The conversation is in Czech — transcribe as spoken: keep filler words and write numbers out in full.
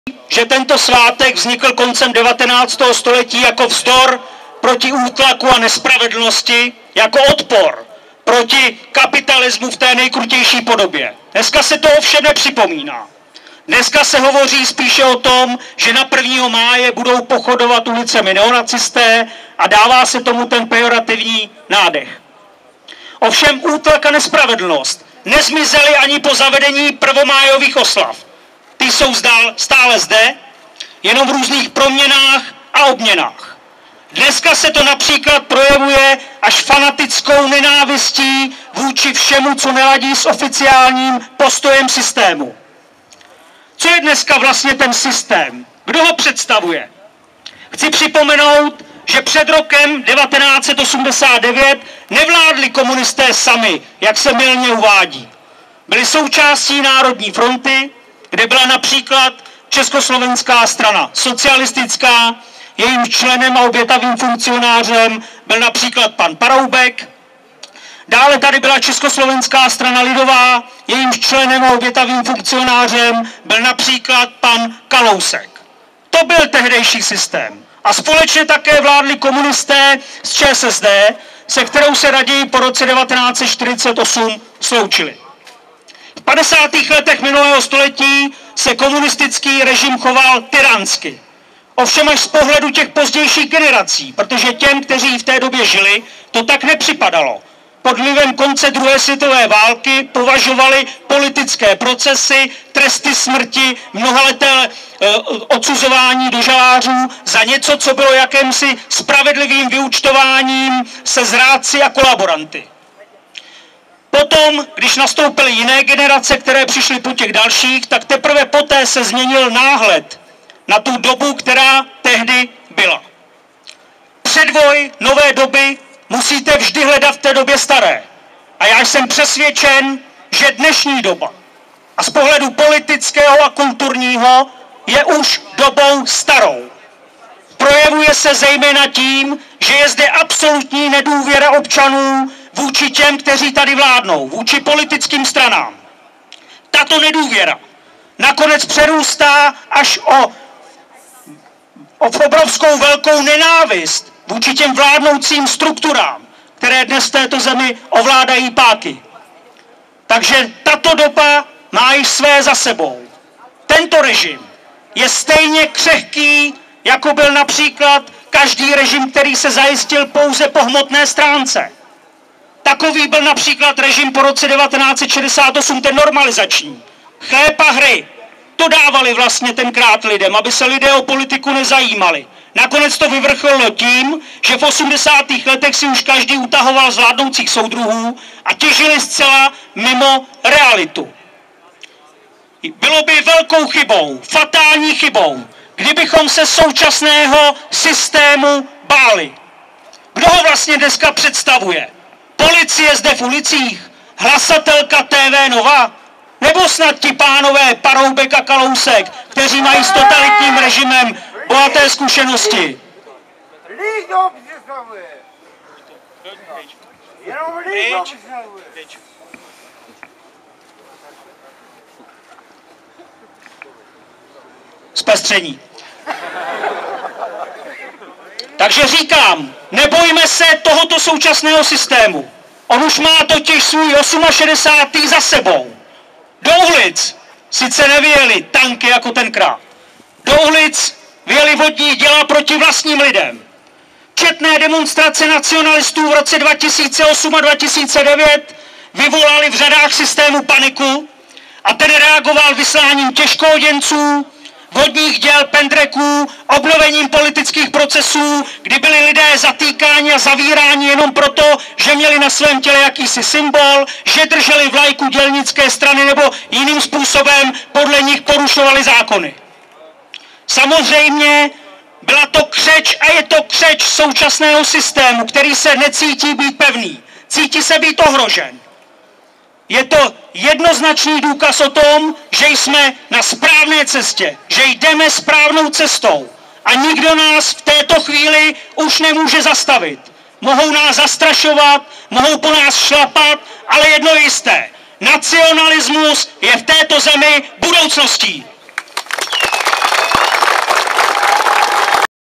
že tento svátek vznikl koncem devatenáctého století jako vzdor proti útlaku a nespravedlnosti, jako odpor proti kapitalismu v té nejkrutější podobě. Dneska se to ovšem nepřipomíná. Dneska se hovoří spíše o tom, že na prvního máje budou pochodovat ulicemi neonacisté a dává se tomu ten pejorativní nádech. Ovšem útlak a nespravedlnost nezmizely ani po zavedení prvomájových oslav. Ty jsou stále zde, jenom v různých proměnách a obměnách. Dneska se to například projevuje až fanatickou nenávistí vůči všemu, co neladí s oficiálním postojem systému. Co je dneska vlastně ten systém? Kdo ho představuje? Chci připomenout, že před rokem devatenáct set osmdesát devět nevládli komunisté sami, jak se mylně uvádí. Byli součástí Národní fronty, kde byla například Československá strana socialistická, jejím členem a obětavým funkcionářem byl například pan Paroubek. Dále tady byla Československá strana lidová, jejímž členem a obětavým funkcionářem byl například pan Kalousek. To byl tehdejší systém. A společně také vládli komunisté z ČSSD, se kterou se raději po roce devatenáct set čtyřicet osm sloučili. V padesátých letech minulého století se komunistický režim choval tyransky. Ovšem až z pohledu těch pozdějších generací, protože těm, kteří v té době žili, to tak nepřipadalo. Pod vlivem konce druhé světové války považovali politické procesy, tresty smrti, mnohaleté e, odsuzování do žalářů za něco, co bylo jakýmsi spravedlivým vyúčtováním se zrádci a kolaboranty. Potom, když nastoupily jiné generace, které přišly po těch dalších, tak teprve poté se změnil náhled na tu dobu, která tehdy byla. Předvoj nové doby musíte vždy hledat v té době staré. A já jsem přesvědčen, že dnešní doba a z pohledu politického a kulturního je už dobou starou. Projevuje se zejména tím, že je zde absolutní nedůvěra občanů vůči těm, kteří tady vládnou, vůči politickým stranám. Tato nedůvěra nakonec přerůstá až o, o obrovskou velkou nenávist vůči těm vládnoucím strukturám, které dnes v této zemi ovládají páky. Takže tato doba má již své za sebou. Tento režim je stejně křehký, jako byl například každý režim, který se zajistil pouze po hmotné stránce. Takový byl například režim po roce devatenáct set šedesát osm, ten normalizační. Chléb a hry. To dávali vlastně tenkrát lidem, aby se lidé o politiku nezajímali. Nakonec to vyvrcholilo tím, že v osmdesátých letech si už každý utahoval z vládnoucích soudruhů a těžili zcela mimo realitu. Bylo by velkou chybou, fatální chybou, kdybychom se současného systému báli. Kdo ho vlastně dneska představuje? Policie zde v ulicích? Hlasatelka T V Nova? Nebo snad ti pánové Paroubek a Kalousek, kteří mají s totalitním režimem bohaté zkušenosti? Lído představuje. Jenom lído představuje. Zpestření. Takže říkám, nebojme se tohoto současného systému. On už má totiž svůj šedesátý osmý za sebou. Do ulic sice nevyjeli tanky jako tenkrát. Do ulic vyjeli vodní děla proti vlastním lidem. Četné demonstrace nacionalistů v roce dva tisíce osm a dva tisíce devět vyvolali v řadách systému paniku a ten reagoval vysláním těžkooděnců, vodních děl, pendreků, obnovením politických procesů, kdy byli lidé zatýkáni a zavíráni jenom proto, že měli na svém těle jakýsi symbol, že drželi vlajku dělnické strany nebo jiným způsobem podle nich porušovali zákony. Samozřejmě byla to křeč a je to křeč současného systému, který se necítí být pevný, cítí se být ohrožen. Je to jednoznačný důkaz o tom, že jsme na správné cestě, že jdeme správnou cestou a nikdo nás v této chvíli už nemůže zastavit. Mohou nás zastrašovat, mohou po nás šlapat, ale jedno je jisté. Nacionalismus je v této zemi budoucností.